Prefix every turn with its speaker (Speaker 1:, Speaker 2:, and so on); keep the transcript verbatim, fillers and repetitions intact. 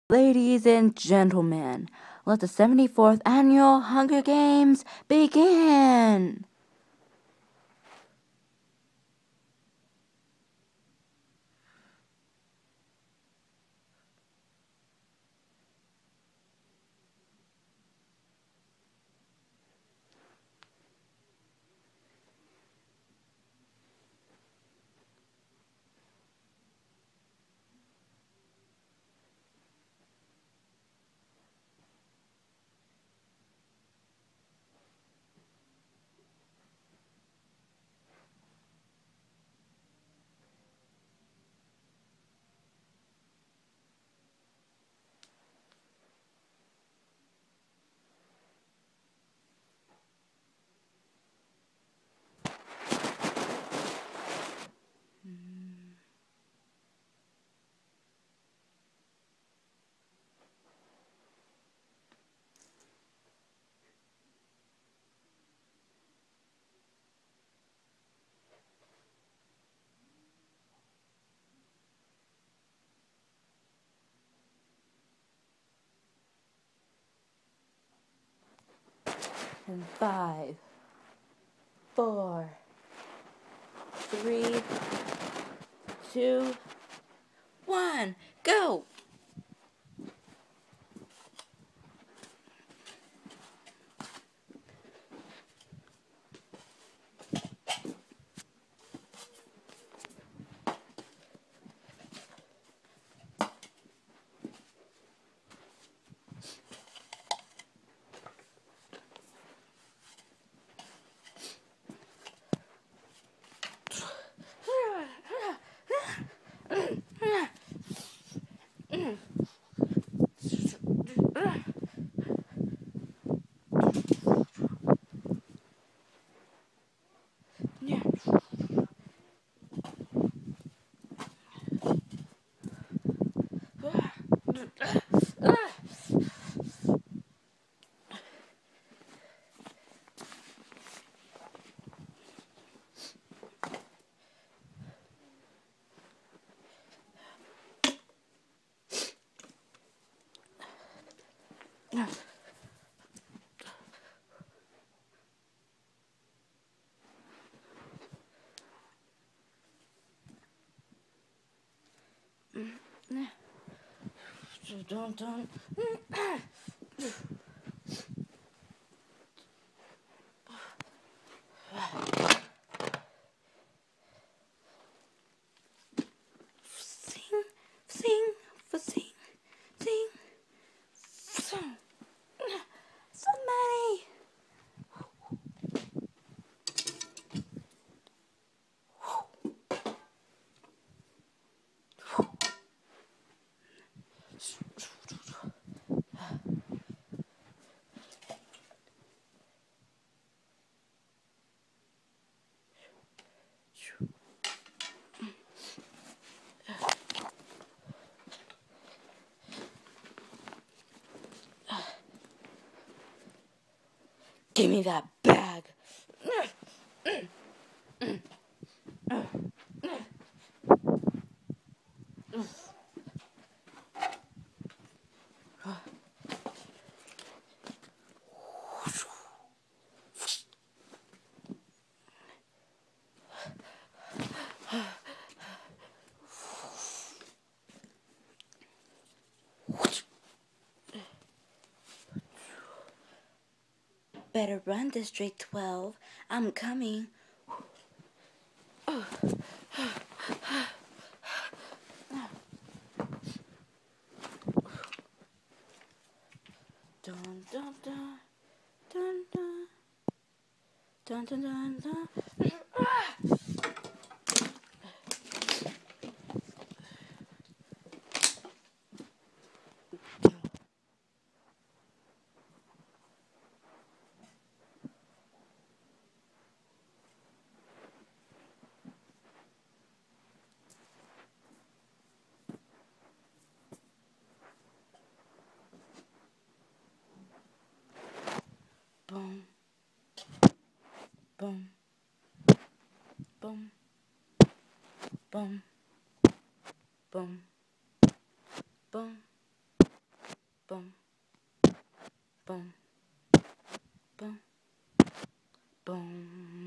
Speaker 1: Ladies and gentlemen, let the seventy-fourth Annual Hunger Games begin! In five, four, three, two, one, go! Dun, dun. Sing, sing, for sing, sing, song. So many. Give me that bag. Better run, District twelve. I'm coming. Dun dun dun dun dun dun dun dun dun. Boom, boom, boom, boom, boom, boom. boom, boom, boom, boom.